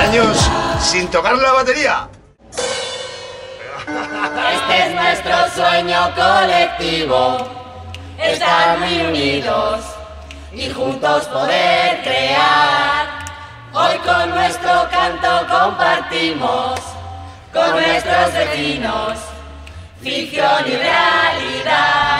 años sin tocar la batería. Este es nuestro sueño colectivo, estar muy unidos y juntos poder crear. Hoy con nuestro canto compartimos con nuestros vecinos ficción y realidad.